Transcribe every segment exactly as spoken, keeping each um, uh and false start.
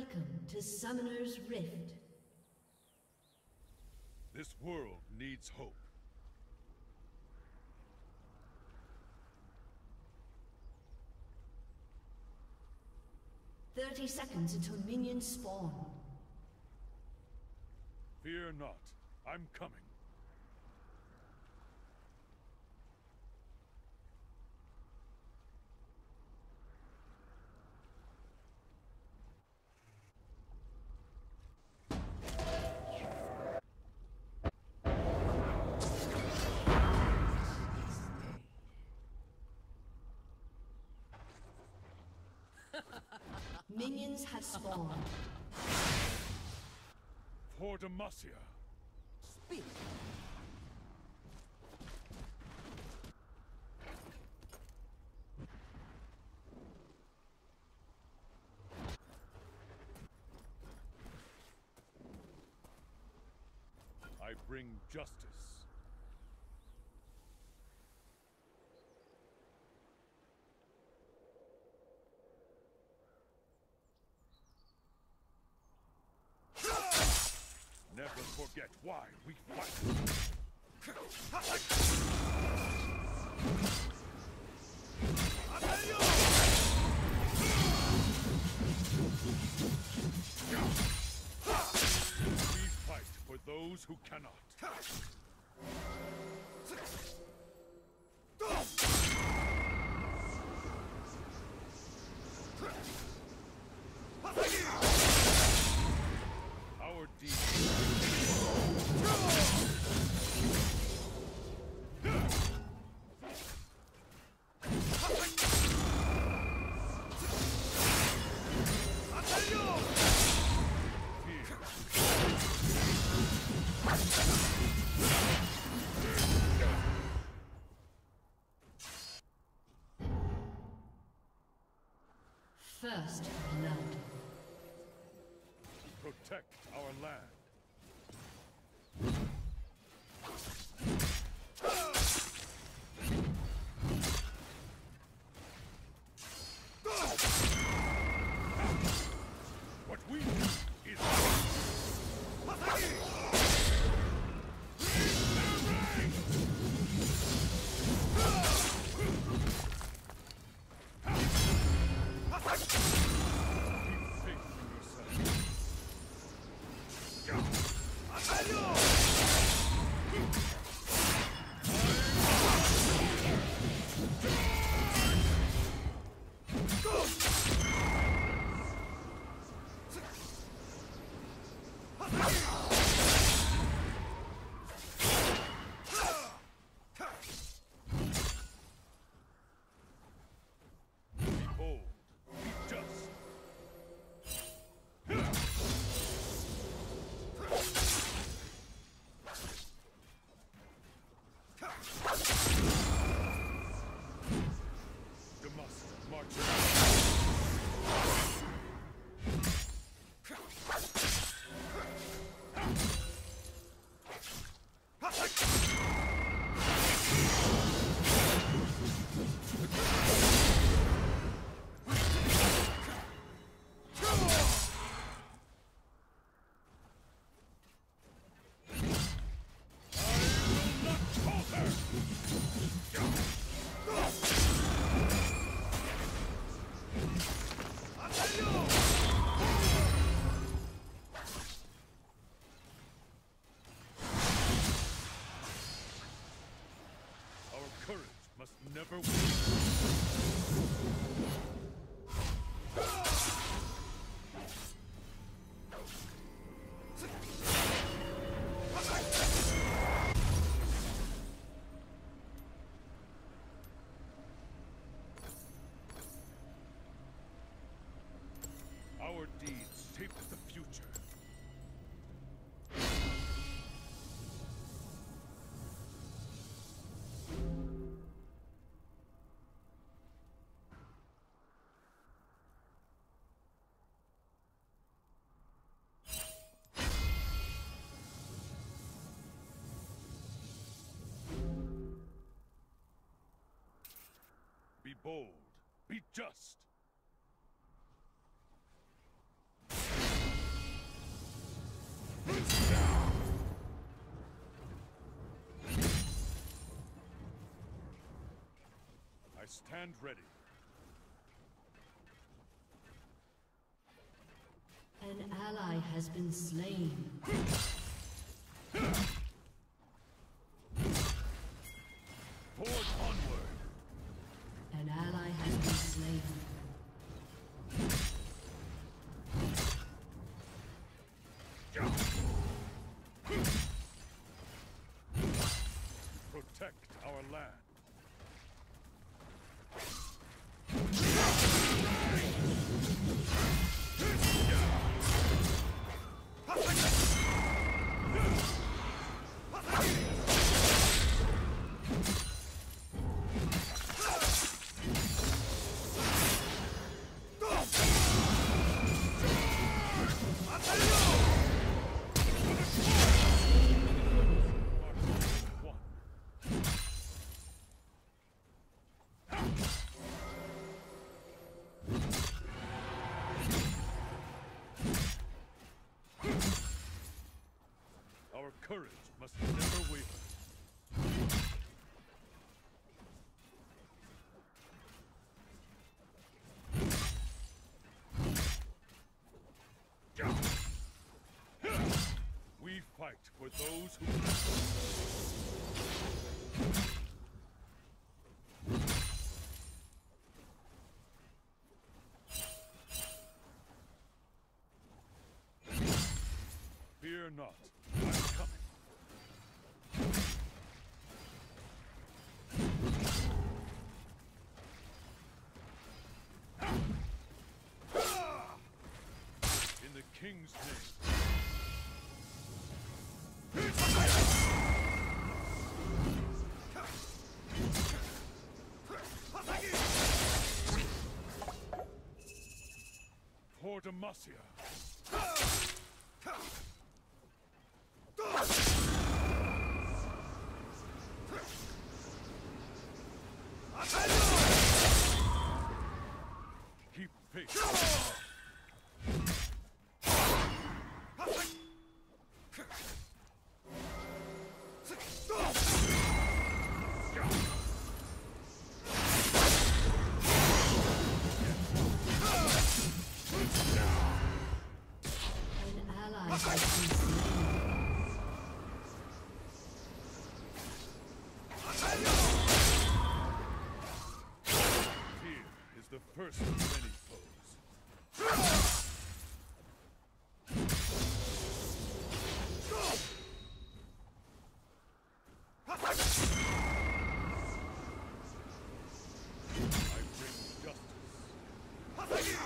Welcome to Summoner's Rift. This world needs hope. Thirty seconds until minions spawn. Fear not. I'm coming. Minions have spawned. For Demacia. Speak. I bring justice. Never forget why we fight. We fight for those who cannot. Our deeds. First blood. Protect our land. What we do is never win. Our deeds shape the future. Be bold. Be just. I stand ready. An ally has been slain. Forge onward. An ally has been slain. Protect our land. Our courage must never waver. We fight for those who fear not. I'm coming. In the king's name. For Demacia. Keep pace. An ally has been slain. Fear is the first of many foes. I bring justice.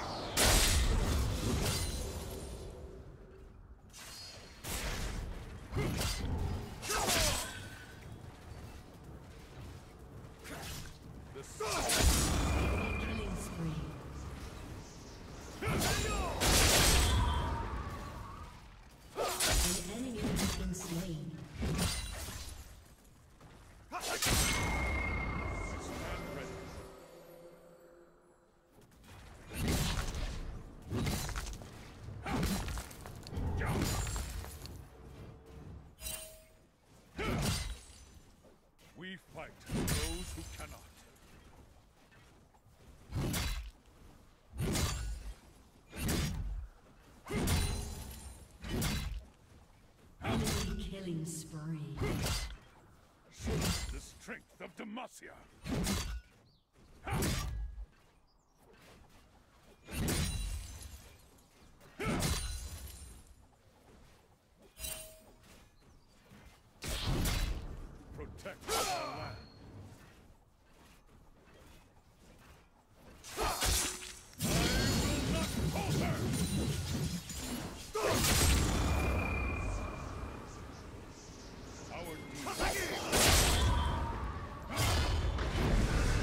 The sun. Killing spree. An enemy has been slain. I stand ready. We fight for those who cannot. Enemy killing spree. Show the strength of Demacia. Protect our land. I will not falter! Our deeds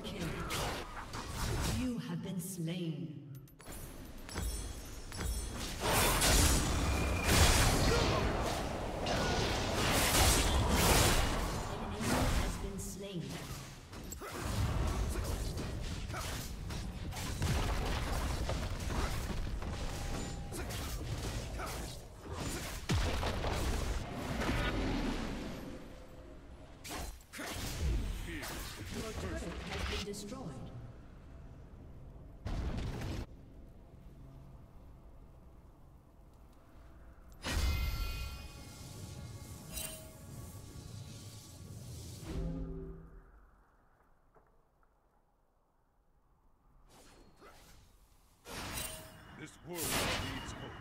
kill. You have been slain. Destroyed. This world needs hope.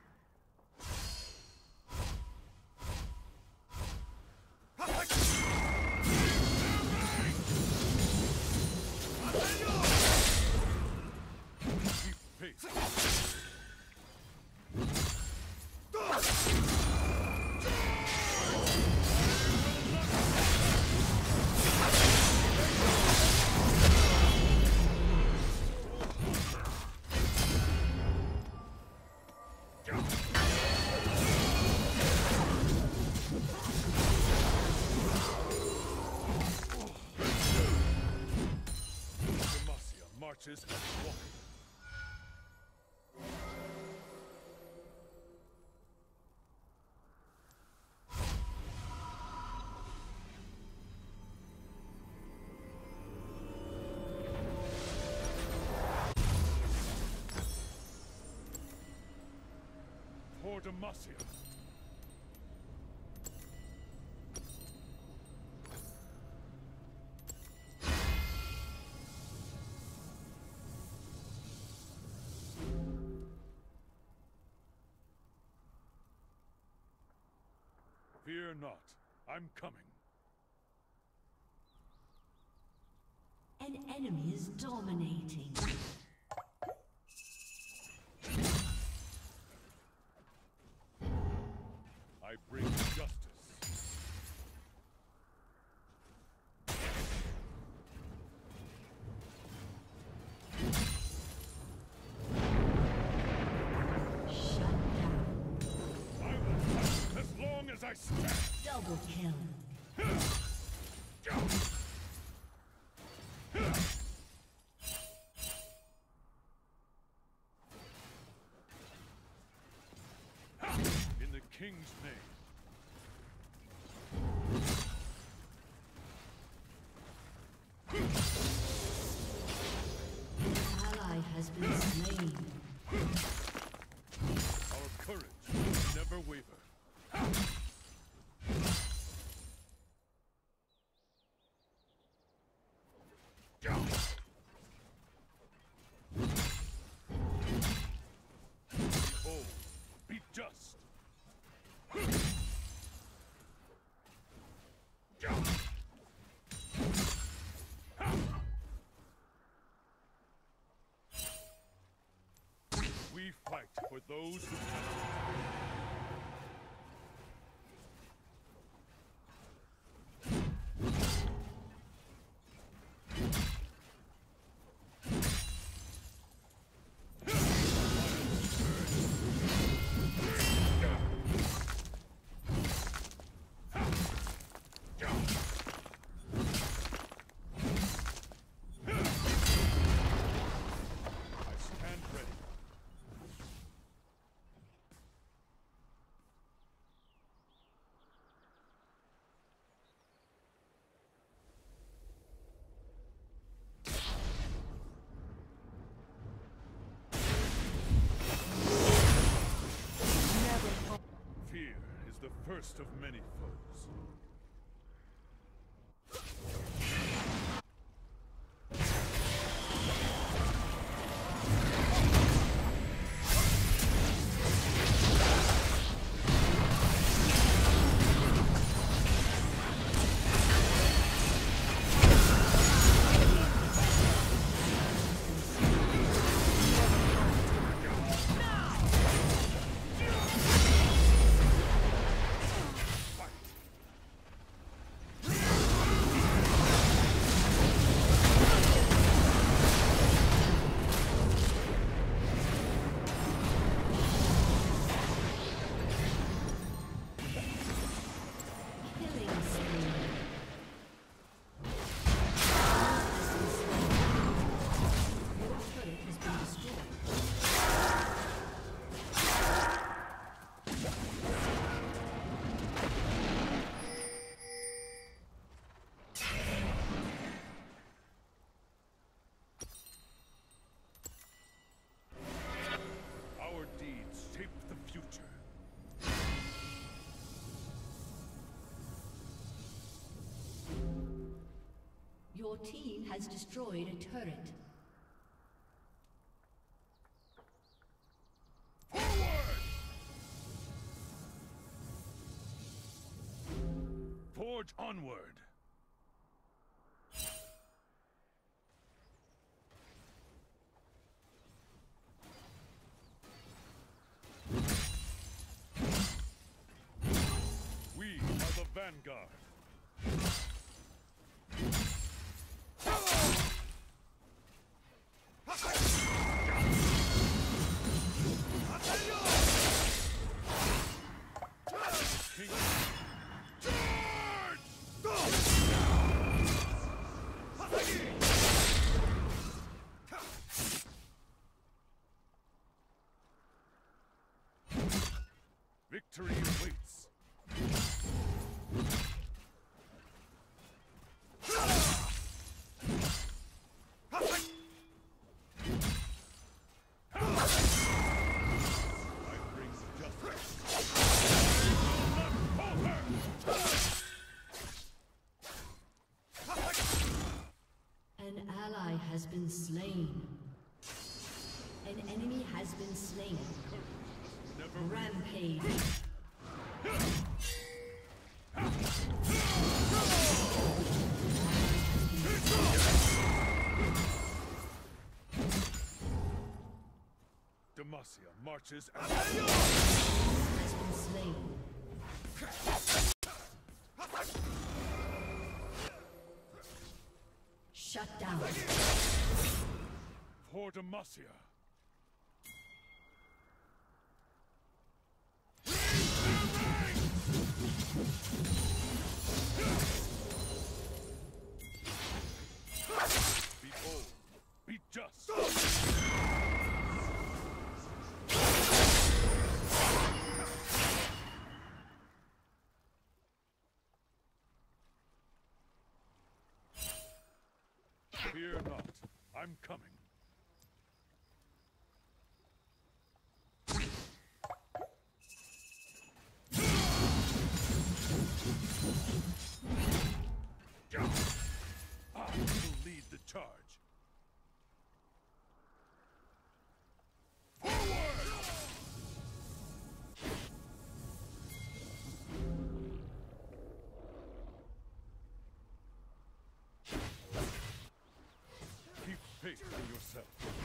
Marches and walking. For Demacia. Fear not, I'm coming. An enemy is dominating. I bring justice. I stand. Double kill. In the king's name. An ally has been slain. Our courage will never waver. We fight for those who cannot. The first of many foes. team has destroyed a turret. Forward! Forge onward! We are the vanguard. Victory awaits. An ally has been slain. An enemy has been slain. Never Rampage. Demacia marches and Has been slain. Shut down. for Demacia. Be bold. Be just. Fear not. I'm coming. I will lead the charge. Forward! Keep faith in yourself.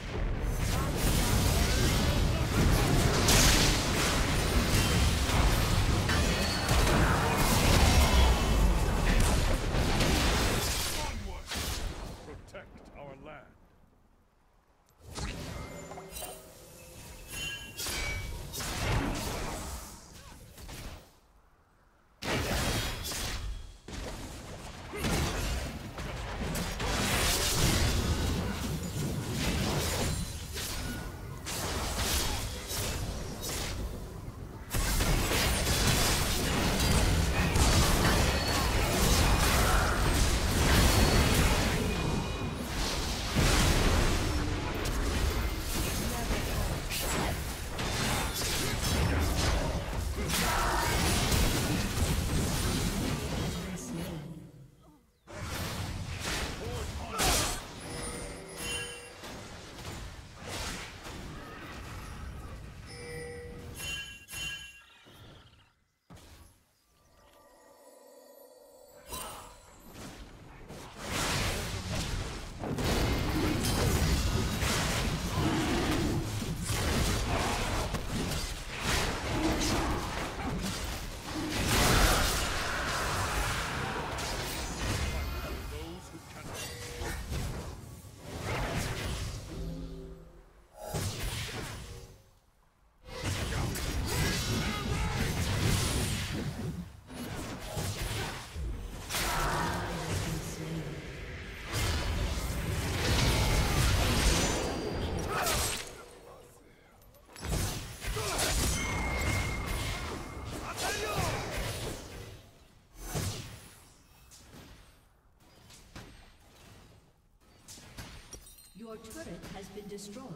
Your turret has been destroyed.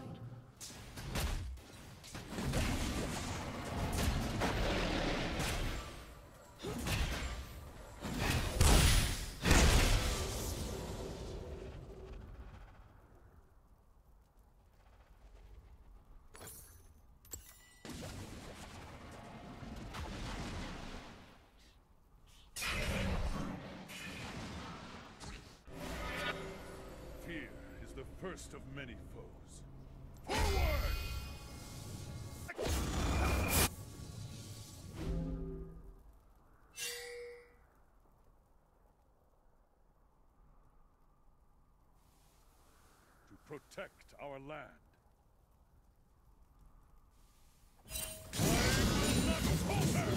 the first of many foes. Forward! To protect our land. I will not falter!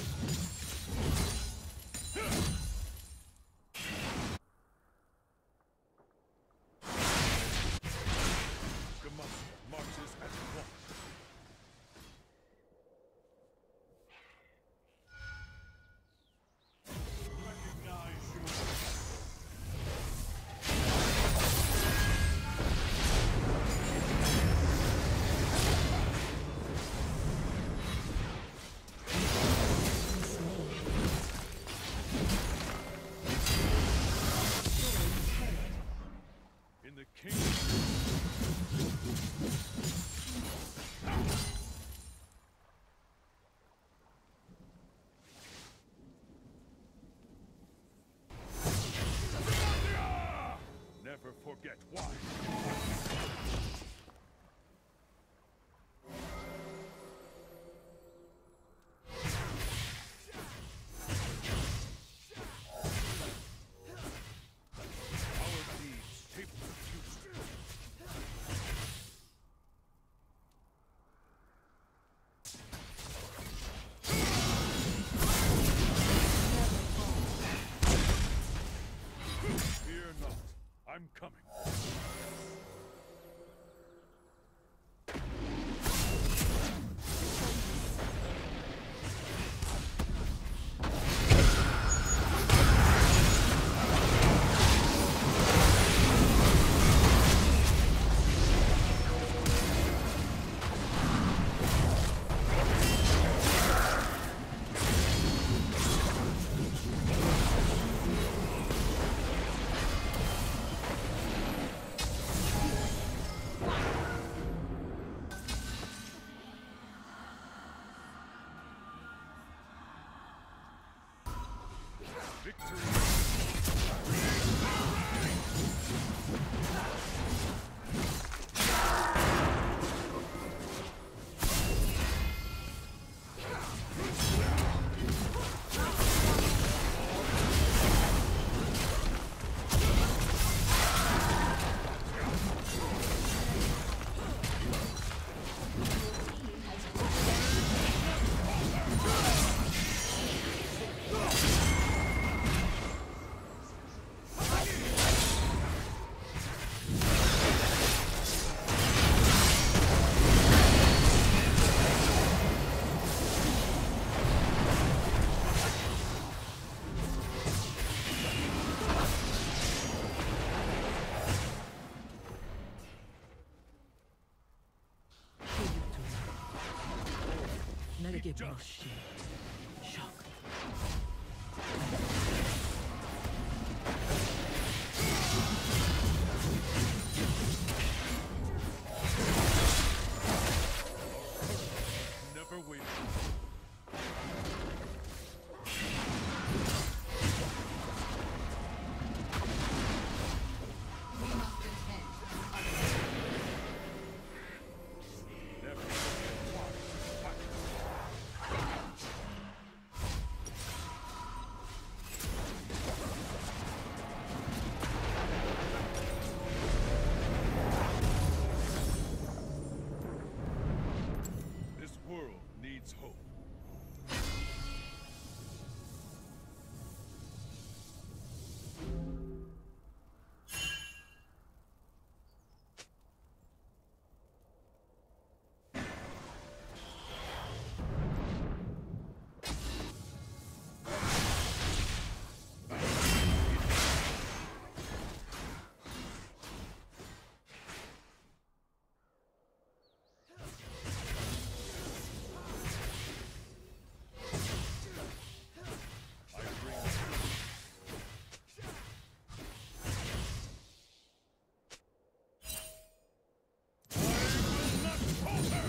Demacia marches as one. Recognize your in the kingdom. Never forget why. Our deeds shape the future. Fear not. I'm coming. Victory! 내게 보시 샥 Never wait. Never forget why to fight. This world needs hope. I bring not falter!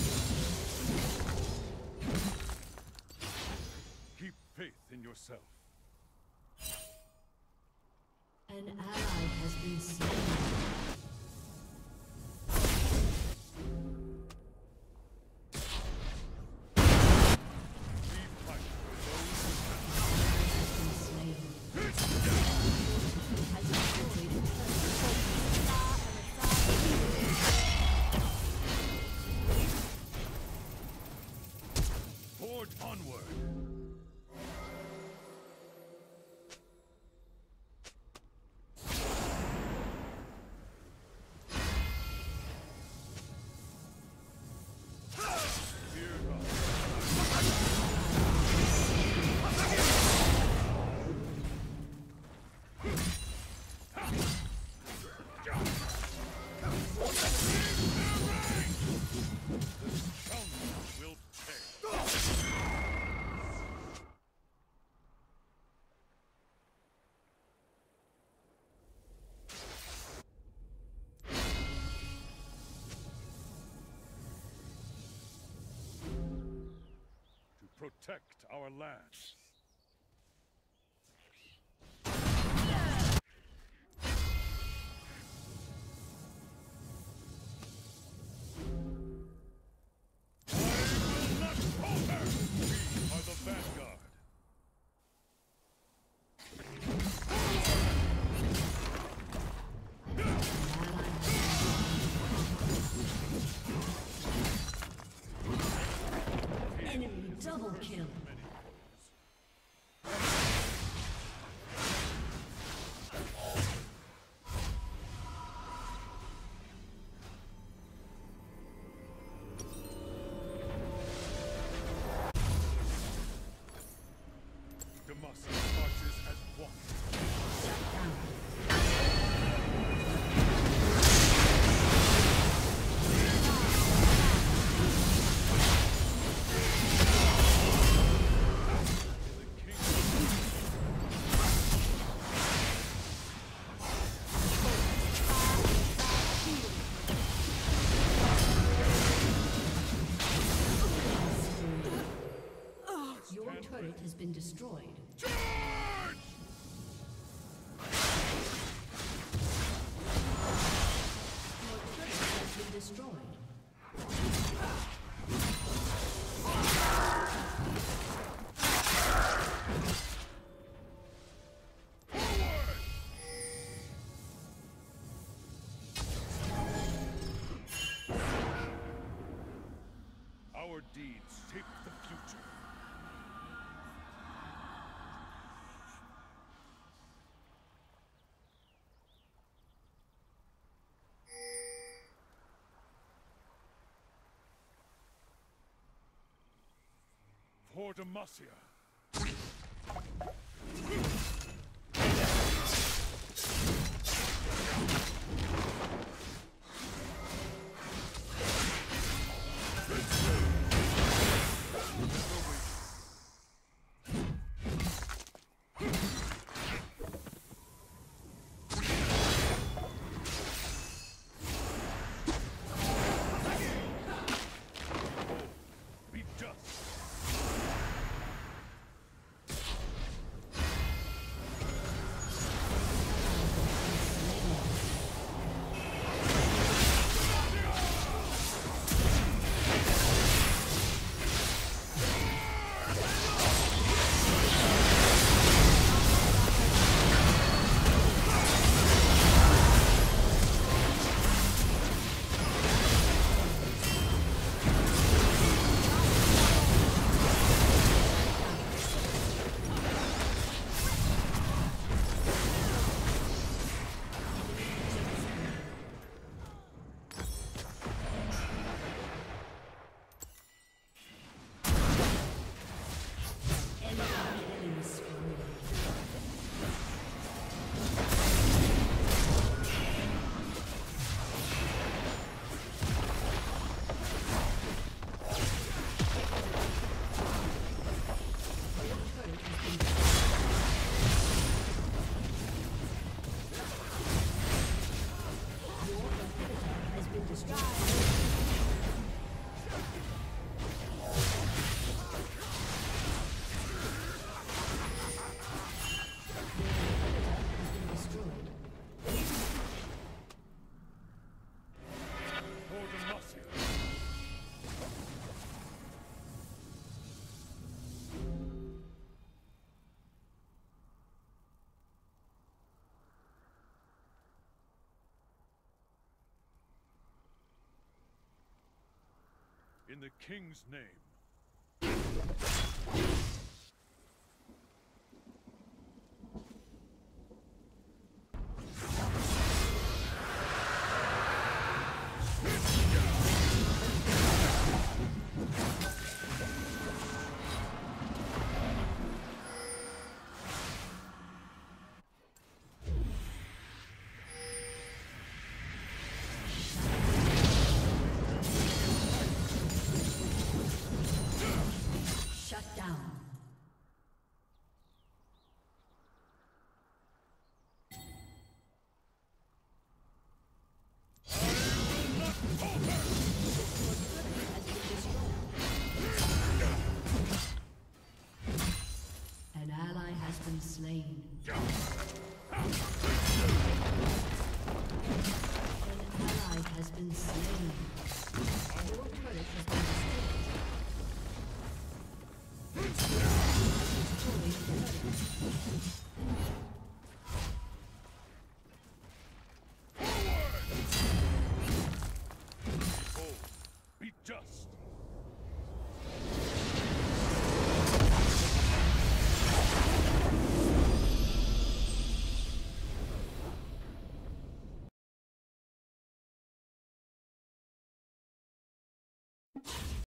Keep faith in yourself. An ally has been slain. protect our lands. I will not falter! We are the vanguard. Enemy double kill. Demacia marches as one. Shut down. Your turret has been destroyed. Charge! Your turret has been destroyed. Our deeds shape the future. For Demacia. Be just. In the king's name.